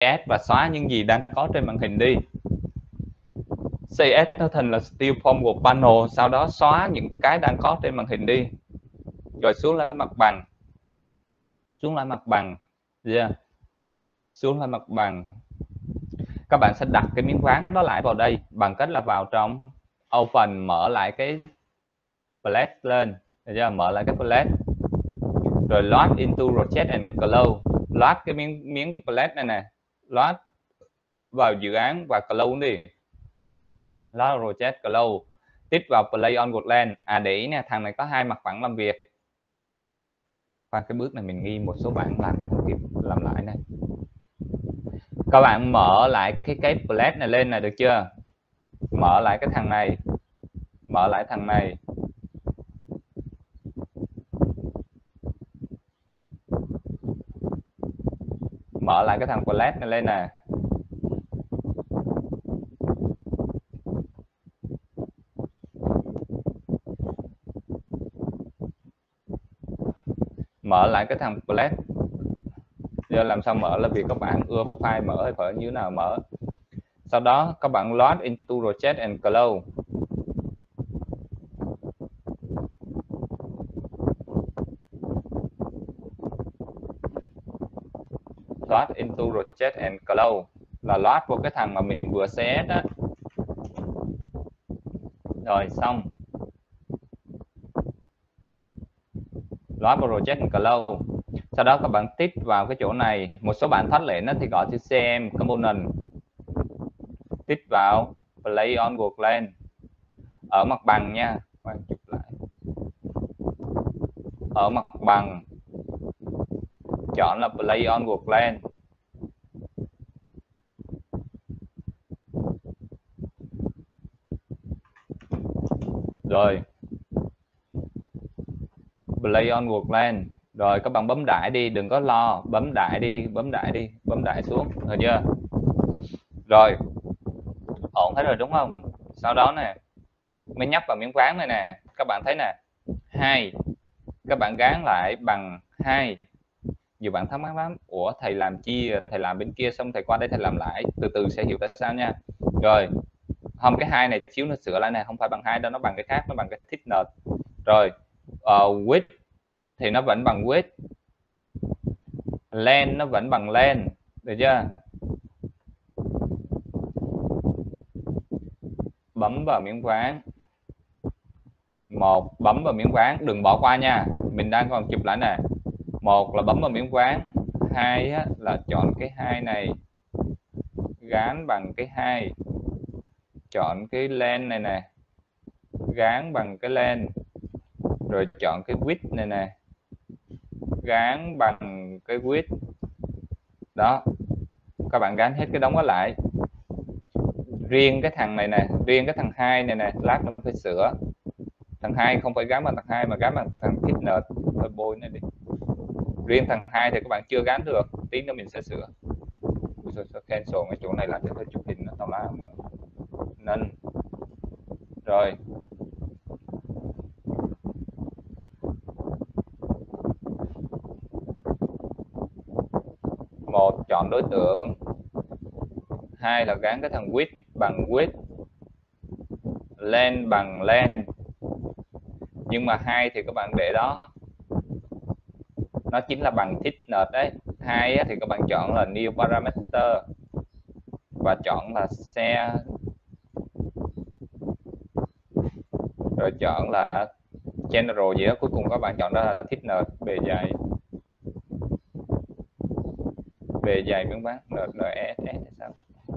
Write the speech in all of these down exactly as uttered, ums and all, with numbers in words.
ét và xóa những gì đang có trên màn hình đi. xê ét nó thành là steal from một panel, sau đó xóa những cái đang có trên màn hình đi. Rồi xuống lại mặt bằng, xuống lại mặt bằng, yeah. Xuống lại mặt bằng. Các bạn sẽ đặt cái miếng ván đó lại vào đây bằng cách là vào trong Open, mở lại cái Plate lên, được chưa? Mở lại cái Plate, rồi load into project and close, load cái miếng miếng Plate này nè, load vào dự án và close đi, load project close, tiếp vào play on Wordland. À để ý nè, thằng này có hai mặt phẳng làm việc. Qua cái bước này mình ghi một số bạn làm không kịp, làm lại này. Các bạn mở lại cái cái Plate này lên này, được chưa? Mở lại cái thằng này, mở lại thằng này, mở lại cái thằng Plate này lên nè. Mở lại cái thằng Plate. Giờ làm sao mở là vì các bạn ưa file mở hay phải như nào mở. Sau đó các bạn load into project and close. Load into project and close là load vào cái thằng mà mình vừa xê ét á. Rồi xong. Load vào project and close. Sau đó các bạn tiếp vào cái chỗ này. Một số bạn thoát lệnh thì gọi chữ xê em component. Tiếp vào play on Wordland. Ở mặt bằng nha. Quay chụp lại. Ở mặt bằng chọn là play on Wordland. Rồi play on Wordland. Rồi các bạn bấm đại đi, đừng có lo, bấm đại đi, bấm đại đi, bấm đại xuống, được chưa? Rồi, ổn hết rồi đúng không? Sau đó nè, mới nhấp vào miếng ván này nè, các bạn thấy nè, hai, các bạn gán lại bằng hai. Nhiều bạn thắc mắc lắm, ủa thầy làm chi, thầy làm bên kia xong thầy qua đây thầy làm lại, từ từ sẽ hiểu tại sao nha. Rồi, không, cái hai này xíu nữa sửa lại nè, không phải bằng hai đâu, nó bằng cái khác, nó bằng cái thickness. Rồi, uh, width thì nó vẫn bằng width, length nó vẫn bằng length, được chưa? Bấm vào miếng ván, một bấm vào miếng ván, đừng bỏ qua nha, mình đang còn chụp lại nè. Một là bấm vào miếng ván, hai á, là chọn cái hai này, gán bằng cái hai, chọn cái length này nè, gán bằng cái length, rồi chọn cái width này nè, gán bằng cái width. Đó, các bạn gán hết cái đống đó lại. Riêng cái thằng này nè, riêng cái thằng hai này nè, lát nó phải sửa. Thằng hai không phải gán bằng thằng hai mà gán bằng thằng thickness, thôi bôi này đi. Riêng thằng hai thì các bạn chưa gán được, tí nữa mình sẽ sửa. Rồi sẽ cancel cái chỗ này làm cho tôi chụp hình nó tào lao. Nên rồi một chọn đối tượng, hai là gán cái thằng width bằng width, length bằng length, nhưng mà hai thì các bạn để đó, nó chính là bằng thickness đấy. Hai thì các bạn chọn là new parameter và chọn là share, rồi chọn là general gì đó, cuối cùng các bạn chọn đó là thickness, bề dày, bề dày miếng ván, en ét ét hay sao.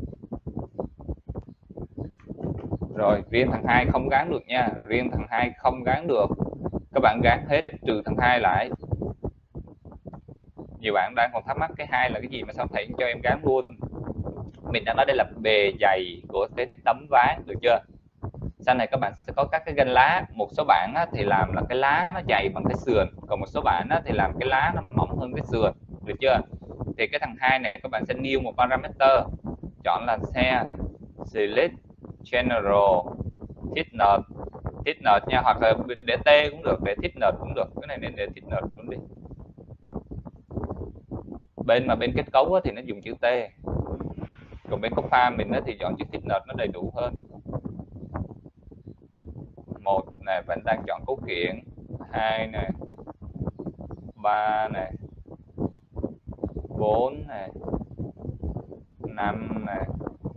Rồi riêng thằng hai không gán được nha, riêng thằng hai không gán được, các bạn gán hết trừ thằng hai lại. Nhiều bạn đang còn thắc mắc cái hai là cái gì mà sao thầy cho em gán luôn. Mình đang nói đây là bề dày của cái tấm ván, được chưa? Sau này các bạn sẽ có các cái ganh lá. Một số bạn á, thì làm là cái lá nó dày bằng cái sườn, còn một số bạn á, thì làm cái lá nó mỏng hơn cái sườn, được chưa? Thì cái thằng hai này các bạn sẽ new một parameter, chọn là share select general thickness, thickness nha, hoặc là để t cũng được, để thickness cũng được, cái này nên để thickness cũng đi. Bên mà bên kết cấu á, thì nó dùng chữ T. Còn bên Copa mình thì chọn chữ thít nợt nó đầy đủ hơn. Một này vẫn đang chọn cấu kiện, hai này, ba này, bốn này, năm này,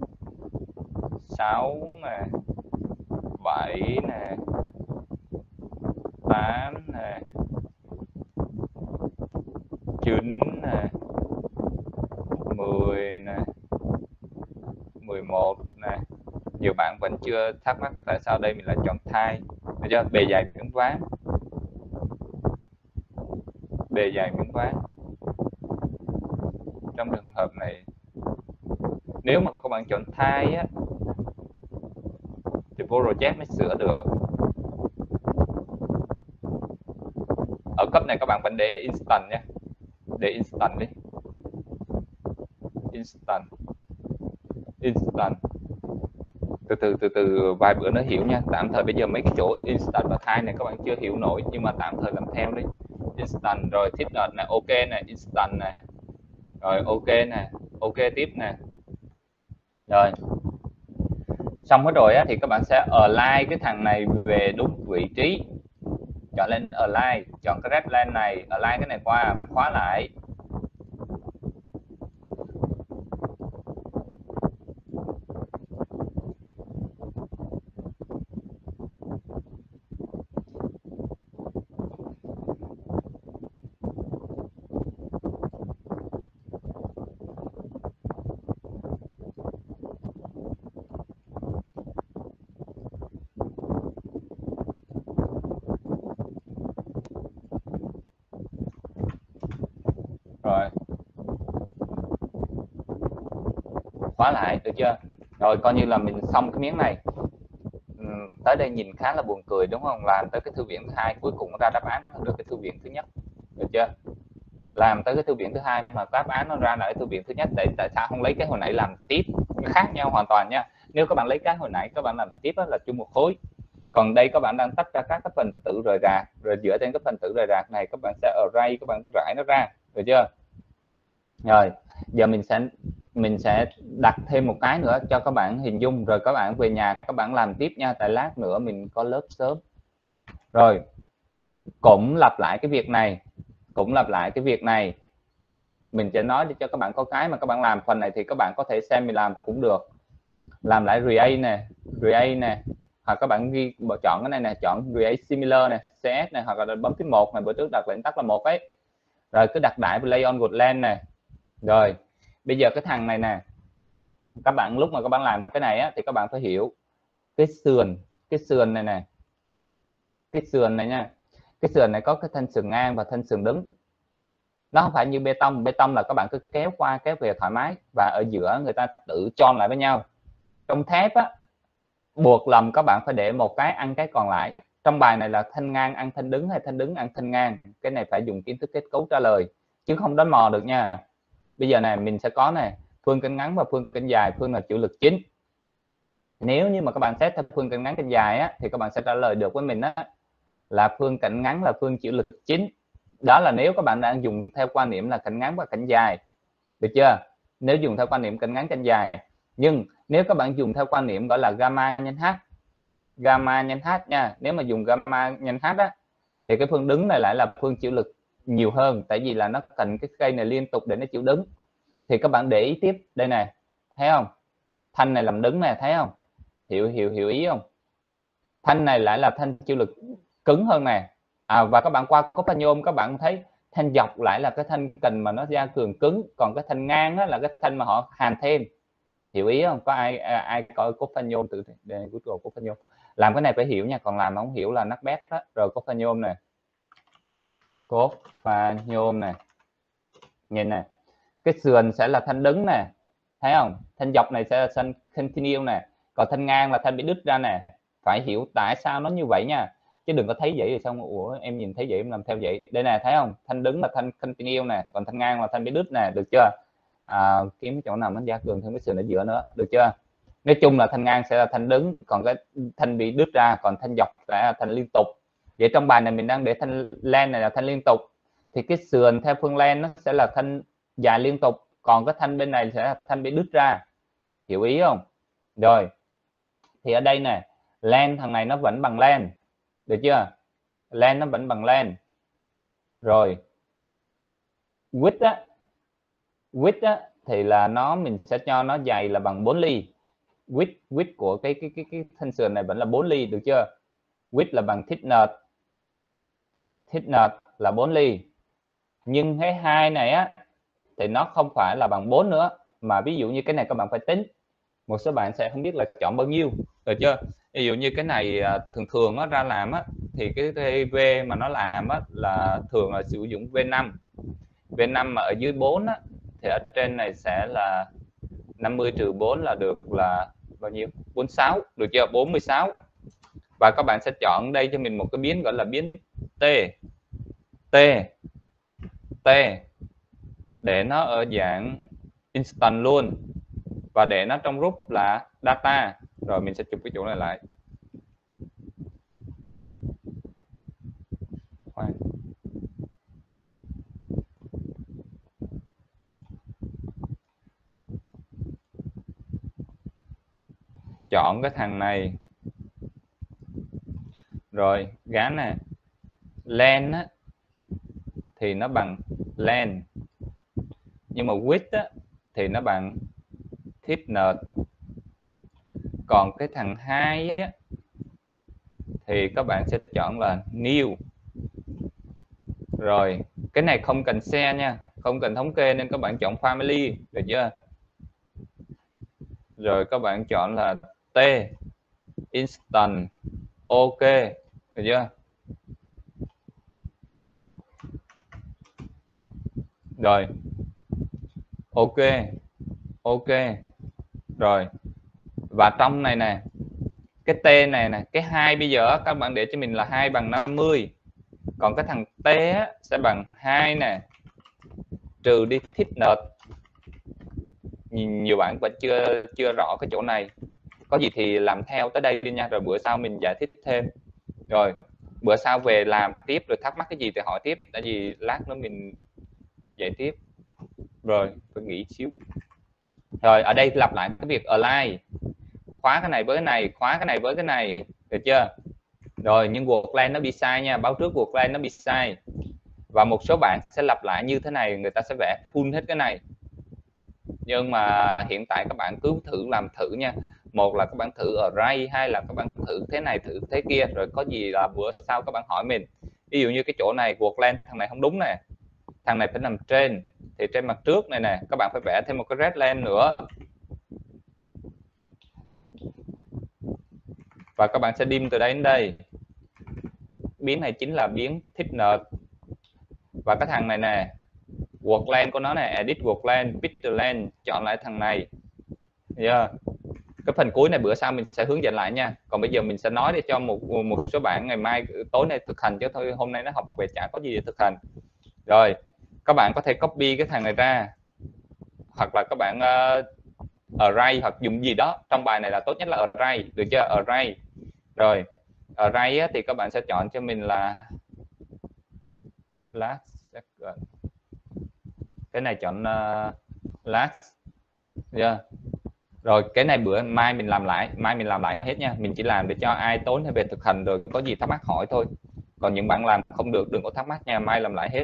sáu này, bảy này, tám này, chín này, mười này, mười một này. Nhiều bạn vẫn chưa thắc mắc tại sao đây mình lại chọn thai. Được chưa? Bề dày miếng ván, bề dày miếng ván. Trong trường hợp này, nếu mà các bạn chọn thai á, thì project mới sửa được. Ở cấp này các bạn vẫn để instant nhé, để instant đi, instant, instant. Từ từ từ từ vài bữa nó hiểu nha. Tạm thời bây giờ mấy cái chỗ instant và thai này các bạn chưa hiểu nổi, nhưng mà tạm thời làm theo đi. Instant rồi tiếp đợt này, ok này, instant này, rồi ok nè, ok tiếp nè. Rồi xong hết rồi á, thì các bạn sẽ align cái thằng này về đúng vị trí, chọn lên align, chọn cái red line này, align cái này qua, khóa lại. Rồi khóa lại, được chưa? Rồi coi như là mình xong cái miếng này. Uhm, tới đây nhìn khá là buồn cười đúng không? Làm tới cái thư viện thứ hai cuối cùng ra đáp án được cái thư viện thứ nhất, được chưa? Làm tới cái thư viện thứ hai mà đáp án nó ra lại thư viện thứ nhất, tại tại sao không lấy cái hồi nãy làm tiếp? Khác nhau hoàn toàn nha. Nếu các bạn lấy cái hồi nãy các bạn làm tiếp là chung một khối, còn đây các bạn đang tách ra các cái phần tử rời rạc, rồi dựa trên cái phần tử rời rạc này các bạn sẽ array, các bạn rải nó ra, được chưa? Rồi giờ mình sẽ mình sẽ đặt thêm một cái nữa cho các bạn hình dung, rồi các bạn về nhà các bạn làm tiếp nha, tại lát nữa mình có lớp sớm. Rồi cũng lặp lại cái việc này, cũng lặp lại cái việc này. Mình sẽ nói để cho các bạn có cái mà các bạn làm. Phần này thì các bạn có thể xem mình làm cũng được. Làm lại create nè, create nè, hoặc các bạn ghi chọn cái này nè, chọn create similar nè, xê ét này, hoặc là bấm phím một này, bữa trước đặt lệnh tắt là một ấy. Rồi cứ đặt đại play on Woodland nè. Rồi bây giờ cái thằng này nè, các bạn lúc mà các bạn làm cái này á, thì các bạn phải hiểu cái sườn, cái sườn này nè, cái sườn này nha, cái sườn này có cái thân sườn ngang và thân sườn đứng. Nó không phải như bê tông, bê tông là các bạn cứ kéo qua kéo về thoải mái, và ở giữa người ta tự chon lại với nhau. Trong thép á, buộc lòng các bạn phải để một cái ăn cái còn lại. Trong bài này là thân ngang ăn thân đứng hay thân đứng ăn thân ngang, cái này phải dùng kiến thức kết cấu trả lời chứ không đoán mò được nha. Bây giờ này mình sẽ có này, phương cạnh ngắn và phương cạnh dài, phương là chịu lực chính. Nếu như mà các bạn xét theo phương cạnh ngắn cạnh dài á, thì các bạn sẽ trả lời được với mình á, là phương cạnh ngắn là phương chịu lực chính. Đó là nếu các bạn đang dùng theo quan niệm là cạnh ngắn và cạnh dài, được chưa? Nếu dùng theo quan niệm cạnh ngắn cạnh dài. Nhưng nếu các bạn dùng theo quan niệm gọi là gamma nhân h, gamma nhân h nha, nếu mà dùng gamma nhân h á, thì cái phương đứng này lại là phương chịu lực nhiều hơn, tại vì là nó cần cái cây này liên tục để nó chịu đứng. Thì các bạn để ý tiếp đây này, thấy không? Thanh này làm đứng này, thấy không? Hiểu hiểu hiểu ý không? Thanh này lại là thanh chịu lực cứng hơn này. À, và các bạn qua companion các bạn thấy thanh dọc lại là cái thanh cần mà nó ra cường cứng, còn cái thanh ngang á, là cái thanh mà họ hàn thêm. Hiểu ý không? Có ai ai coi companion từ cuối cùng companion làm cái này phải hiểu nha, còn làm không hiểu là nát bét đó. Rồi companion này, companion này, nhìn này, cái sườn sẽ là thanh đứng nè, thấy không? Thanh dọc này sẽ là thanh continue nè, còn thanh ngang là thanh bị đứt ra nè. Phải hiểu tại sao nó như vậy nha, chứ đừng có thấy vậy rồi xong ủa em nhìn thấy vậy em làm theo vậy. Đây nè, thấy không? Thanh đứng là thanh continue nè, còn thanh ngang là thanh bị đứt nè, được chưa? À, kiếm cái chỗ nào nó gia cường thêm cái sườn ở giữa nữa, được chưa? Nói chung là thanh ngang sẽ là thanh đứng, còn cái thanh bị đứt ra, còn thanh dọc sẽ là thanh liên tục. Vậy trong bài này mình đang để thanh len này là thanh liên tục, thì cái sườn theo phương len nó sẽ là thanh dài liên tục, còn cái thanh bên này sẽ là thanh bị đứt ra. hiểu ý không? Rồi thì ở đây nè, len thằng này nó vẫn bằng len, được chưa? Len nó vẫn bằng len. Rồi width á, width á thì là nó mình sẽ cho nó dày là bằng bốn ly. Width width của cái cái cái cái thân sườn này vẫn là bốn ly, được chưa? Width là bằng thickness, thickness là bốn ly. Nhưng cái hai này á thì nó không phải là bằng bốn nữa, mà ví dụ như cái này các bạn phải tính. Một số bạn sẽ không biết là chọn bao nhiêu, được chưa? Ví dụ như cái này thường thường nó ra làm á thì cái, cái V mà nó làm á là thường là sử dụng V năm. V năm mà ở dưới bốn á thì ở trên này sẽ là năm mươi trừ bốn là được là bao nhiêu? bốn mươi sáu, được chưa? bốn mươi sáu. Và các bạn sẽ chọn đây cho mình một cái biến gọi là biến T. T. T để nó ở dạng instant luôn, và để nó trong group là data. Rồi mình sẽ chụp cái chỗ này lại. Khoan. Chọn cái thằng này. Rồi gán nè, len á thì nó bằng len, nhưng mà width á thì nó bằng thickness. Còn cái thằng hai á thì các bạn sẽ chọn là new. Rồi cái này không cần xe nha, không cần thống kê nên các bạn chọn family, được chưa? Rồi các bạn chọn là T instant, ok, được chưa? Rồi ok, ok. Rồi và trong này nè, cái T này nè, cái hai bây giờ các bạn để cho mình là hai bằng năm mươi. Còn cái thằng T á, sẽ bằng hai nè, trừ đi thickness. Nhiều bạn vẫn chưa chưa rõ cái chỗ này. Có gì thì làm theo tới đây đi nha, rồi bữa sau mình giải thích thêm. Rồi bữa sau về làm tiếp, rồi thắc mắc cái gì thì hỏi tiếp, tại vì lát nữa mình dạy tiếp. Rồi tôi nghĩ xíu. Rồi ở đây lặp lại cái việc align, khóa cái này với cái này, khóa cái này với cái này, được chưa? Rồi nhưng word len nó bị sai nha, báo trước word len nó bị sai. Và một số bạn sẽ lặp lại như thế này, người ta sẽ vẽ full hết cái này. Nhưng mà hiện tại các bạn cứ thử làm thử nha. Một là các bạn thử array, hai là các bạn thử thế này thử thế kia, rồi có gì là bữa sau các bạn hỏi mình. Ví dụ như cái chỗ này word len thằng này không đúng nè, thằng này phải nằm trên, thì trên mặt trước này nè các bạn phải vẽ thêm một cái red len nữa. Và các bạn sẽ dim từ đây đến đây. Biến này chính là biến thickness. Và cái thằng này nè, word len của nó này, edit word len, picture len, chọn lại thằng này. Yeah. Cái phần cuối này bữa sau mình sẽ hướng dẫn lại nha. Còn bây giờ mình sẽ nói để cho một một số bạn ngày mai tối nay thực hành, chứ thôi hôm nay nó học về chả có gì để thực hành. Rồi các bạn có thể copy cái thằng này ra, hoặc là các bạn uh, array hoặc dùng gì đó trong bài này là tốt nhất là array, được chưa? Array. Rồi array á, thì các bạn sẽ chọn cho mình là last second. Cái này chọn uh, last. Yeah. Rồi cái này bữa mai mình làm lại, mai mình làm lại hết nha. Mình chỉ làm để cho ai tối nay về thực hành rồi có gì thắc mắc hỏi thôi. Còn những bạn làm không được đừng có thắc mắc nha, mai làm lại hết.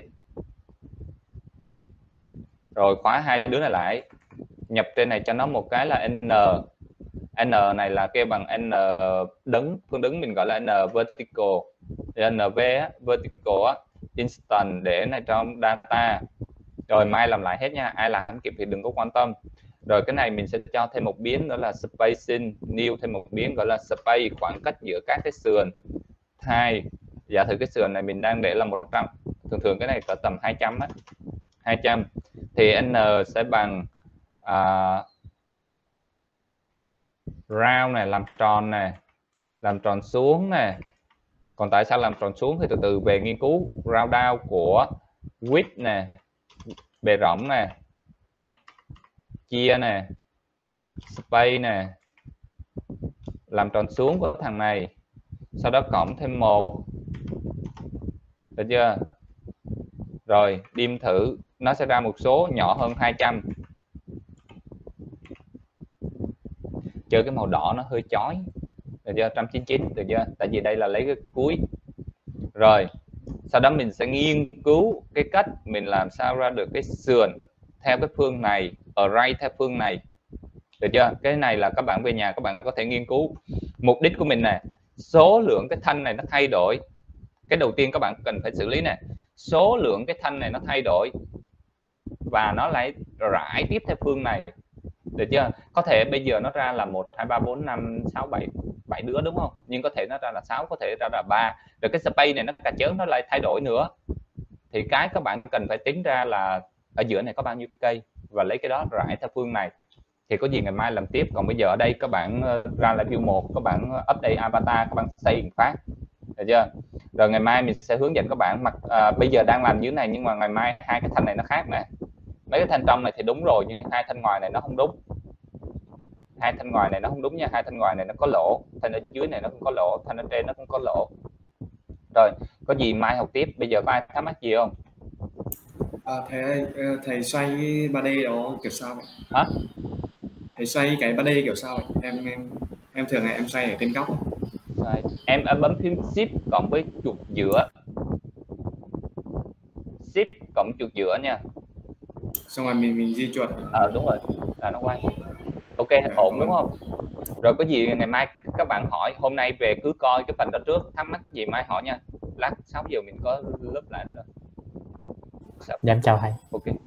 Rồi khóa hai đứa này lại, nhập trên này cho nó một cái là n. N này là kêu bằng n đứng, phương đứng mình gọi là n vertical. Nv á, vertical á, instant để này trong data. Rồi mai làm lại hết nha, ai làm không kịp thì đừng có quan tâm. Rồi cái này mình sẽ cho thêm một biến đó là spacing, new thêm một biến gọi là space, khoảng cách giữa các cái sườn. Hai, giả thử cái sườn này mình đang để là một trăm, thường thường cái này có tầm hai trăm á, hai trăm thì n sẽ bằng uh, round này, làm tròn này, làm tròn xuống này. Còn tại sao làm tròn xuống thì từ từ về nghiên cứu. Round down của width nè, bề rộng nè, chia nè, space nè, làm tròn xuống của thằng này, sau đó cộng thêm một, được chưa? Rồi dim thử, nó sẽ ra một số nhỏ hơn hai trăm. chơi cái màu đỏ nó hơi chói, được chưa? một trăm chín mươi chín, được chưa? Tại vì đây là lấy cái cuối. Rồi sau đó mình sẽ nghiên cứu cái cách mình làm sao ra được cái sườn theo cái phương này, array theo phương này, được chưa? Cái này là các bạn về nhà các bạn có thể nghiên cứu. Mục đích của mình nè, số lượng cái thanh này nó thay đổi. Cái đầu tiên các bạn cần phải xử lý nè, số lượng cái thanh này nó thay đổi và nó lại rải tiếp theo phương này, được chưa? Có thể bây giờ nó ra là một hai ba bốn năm sáu bảy bảy đứa đúng không, nhưng có thể nó ra là sáu, có thể ra là ba, rồi cái space này nó cả chớn nó lại thay đổi nữa. Thì cái các bạn cần phải tính ra là ở giữa này có bao nhiêu cây và lấy cái đó rải theo phương này. Thì có gì ngày mai làm tiếp. Còn bây giờ ở đây các bạn ra lại view một, các bạn update avatar, các bạn xây một phát, được chưa? Rồi ngày mai mình sẽ hướng dẫn các bạn mặc à, bây giờ đang làm như thế này, nhưng mà ngày mai hai cái thanh này nó khác nè. Mấy cái thanh trong này thì đúng rồi, nhưng hai thanh ngoài này nó không đúng. Hai thanh ngoài này nó không đúng nha, hai thanh ngoài này nó có lỗ, thanh ở dưới này nó cũng có lỗ, thanh ở trên nó cũng có lỗ. Rồi có gì mai học tiếp. Bây giờ có ai thắc mắc gì không? À, thầy ơi, thầy xoay cái ba D đó kiểu sao vậy? Hả? Thầy xoay cái ba D kiểu sao vậy? Em em em thường là em xoay ở trên góc. Rồi, em bấm phím shift cộng với chuột giữa, shift cộng chuột giữa nha. Xong rồi mình mình di chuột. Ờ à, đúng rồi, là nó quay. Ok, à, ổn đúng không? Rồi có gì ngày mai các bạn hỏi, hôm nay về cứ coi cái phần đó trước, thắc mắc gì mai hỏi nha. Lát sáu giờ mình có lớp lại rồi. Dạ em chào thầy. Ok.